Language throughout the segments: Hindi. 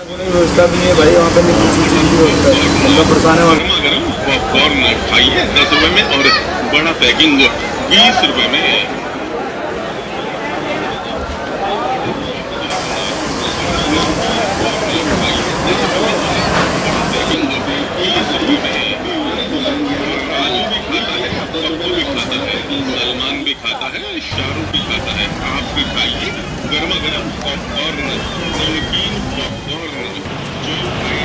व्यवस्था भी नहीं है भाई, वहाँ पे नहीं किसी चीज़ की व्यवस्था है, बंदा परेशान है वहाँ। गरम पॉपकॉर्न खाइए 10 रुपए में और बड़ा पैकिंग 20 रुपए में। सलमान भी खाता है, शाहरुख भी खाता है, आप भी खाइए गर्मा गर्म पॉपकॉर्न, नमकीन पॉपकॉर्न जो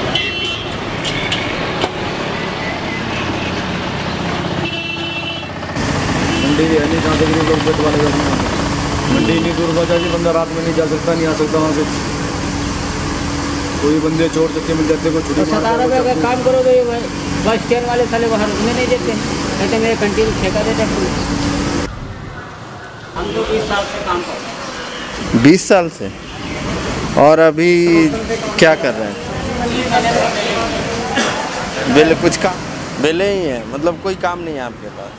मंडी भी है नहीं जहाँ से गरीब लोग पेट वाले बैठे हैं। मंडी इतनी दूर बचा जी, बंदा रात में नहीं जा सकता, नहीं आ सकता वहाँ से। कोई बंदे चोर चक्के मिल जाते, कोई छुट्टी मार का काम करोगे, बस स्टैंड वाले साले वहाँ रुकने नहीं देते, कहते मेरे कंटिन्यू ठेका देते। हम तो 20 साल से काम करते हैं। 20 साल से? और अभी क्या कर रहे हैं? बेले कुछ काम, बेले ही है, मतलब कोई काम नहीं है आपके पास?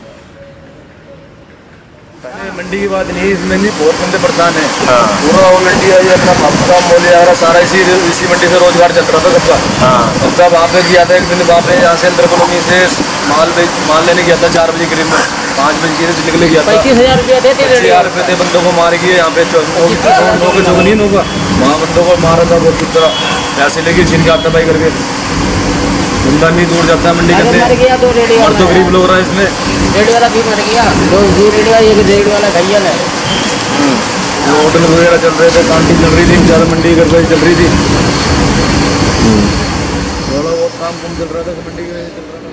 मंडी की बात नहीं, इसमें नहीं बहुत बंदे परेशान है। हाँ। पूरा ऑल इंडिया ये अपना का मोल आ रहा, सारा इसी मंडी से रोजगार चल रहा था सबका। हाँ। अब तब वहाँ पे गया था एक दिन, वहाँ पे यहाँ से अंदर कॉलोनी से माल लेने गया था 4 बजे करीब में, 5 बजे से निकले गया था। 35,000 रुपया देते, 35,000 रुपये थे, बंदों को मार गए यहाँ पे नहीं होगा, वहाँ बंदों को मारा था बहुत कुछ तरह, पैसे लेके छीन के हाथापाई करके। बंदा नहीं दूर जाता है मंडी करने, और तो गरीब लोग रहा है इसमें। रेड वाला भी मर गया, 2 रेड वाला, एक रेड वाला घायल है। जो होटल वगैरह चल रहे थे, कांटी चल रही थी, ज़्यादा मंडी कर रही चल रही थी, थोड़ा बहुत काम कम चल रहा था, मंडी के चल रहा था।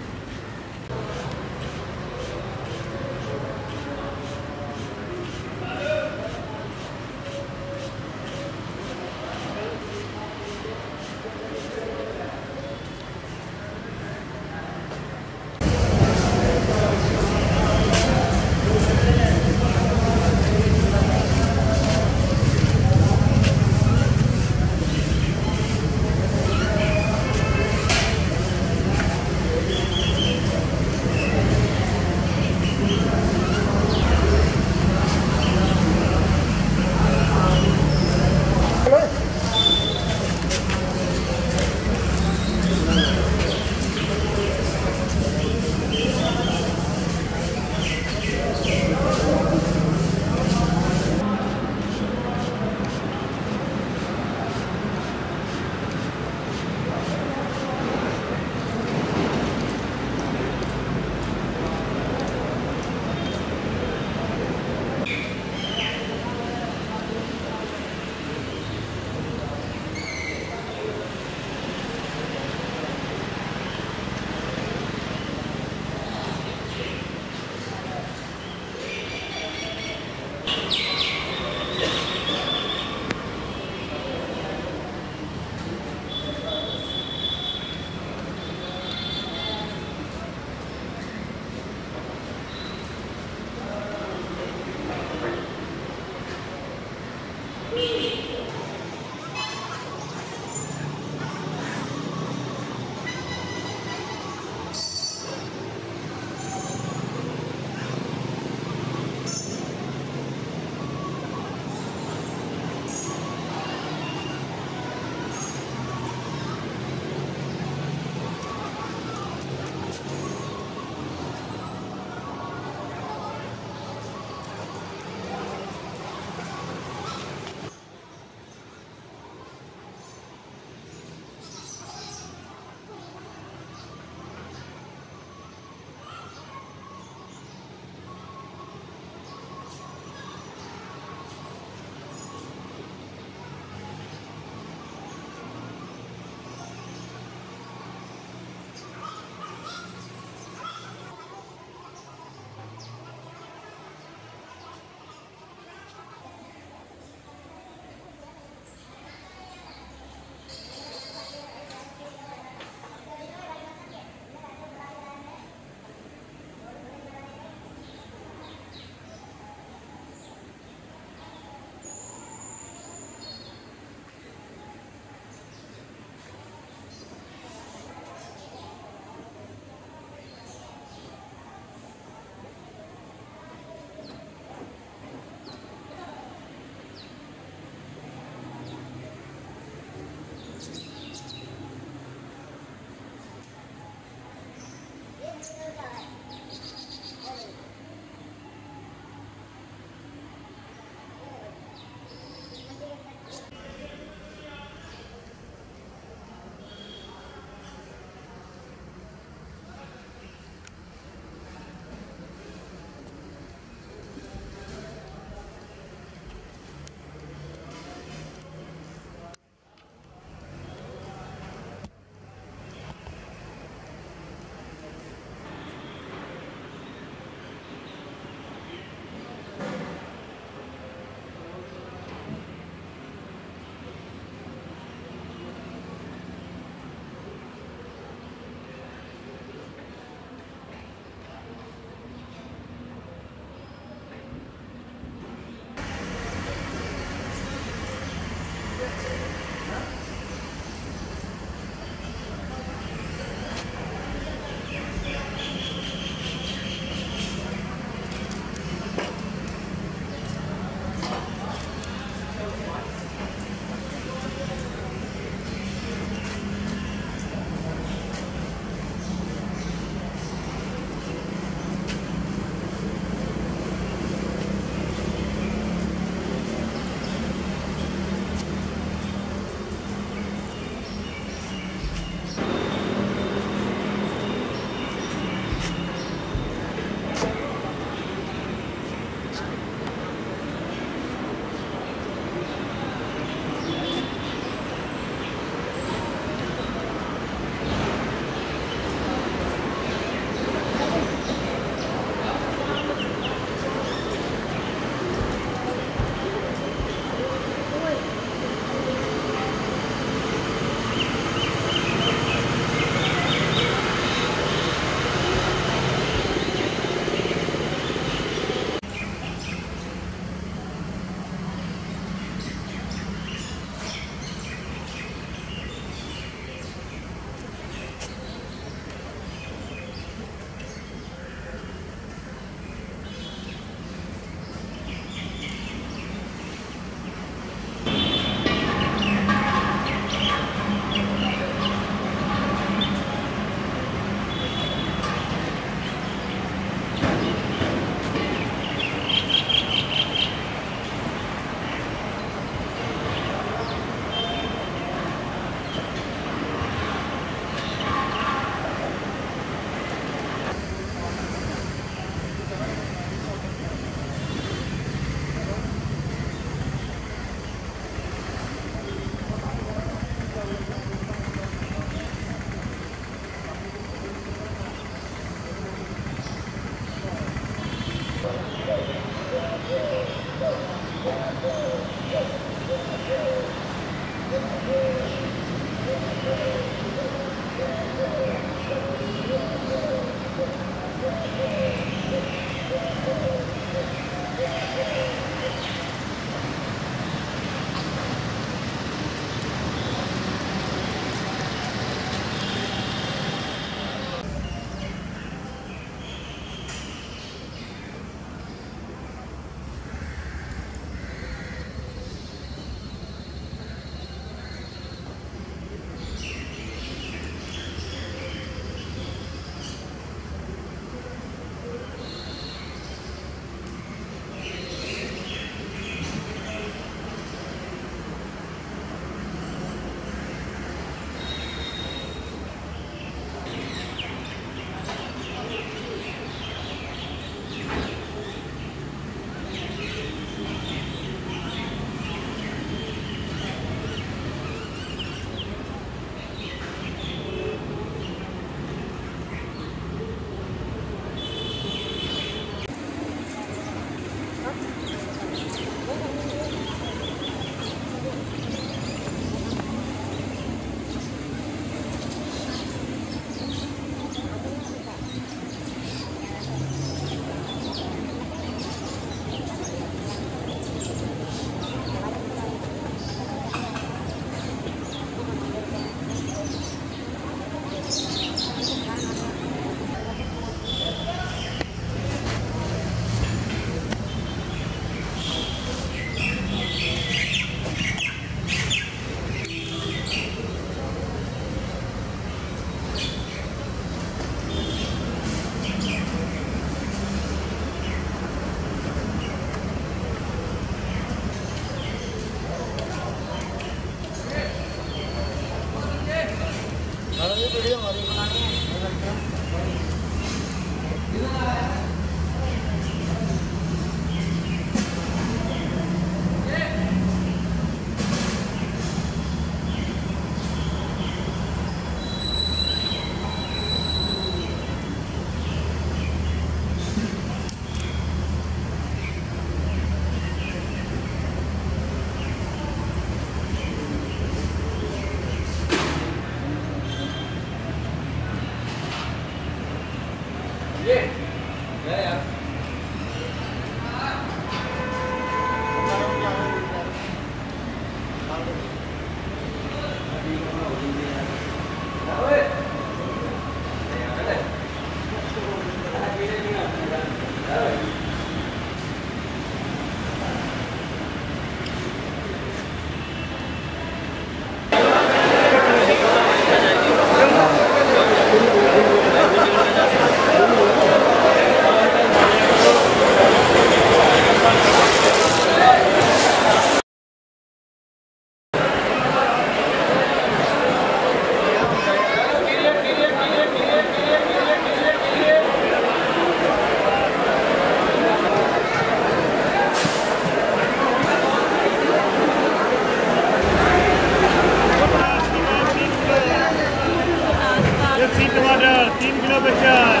टमाटर 3 किलो 50,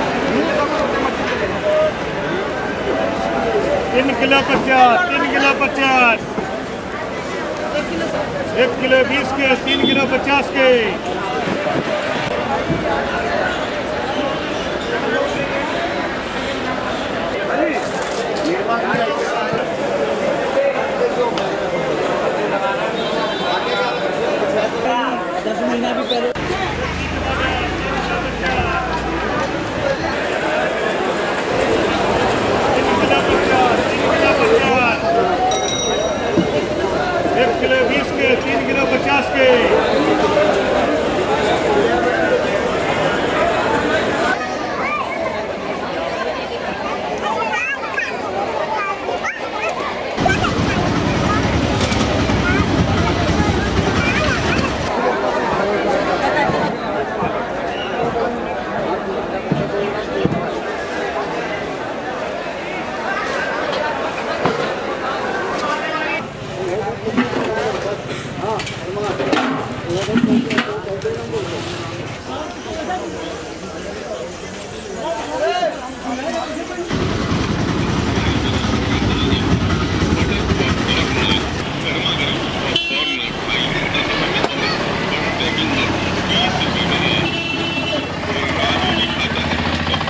3 किलो 50, 3 किलो 50, 1 किलो 20 के, 3 किलो 50 के।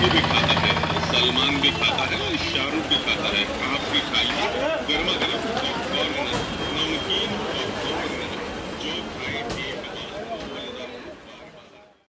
सलमान भी खाता है, शाहरुख भी खाता है, आप भी खाइए गर्मा गर्म।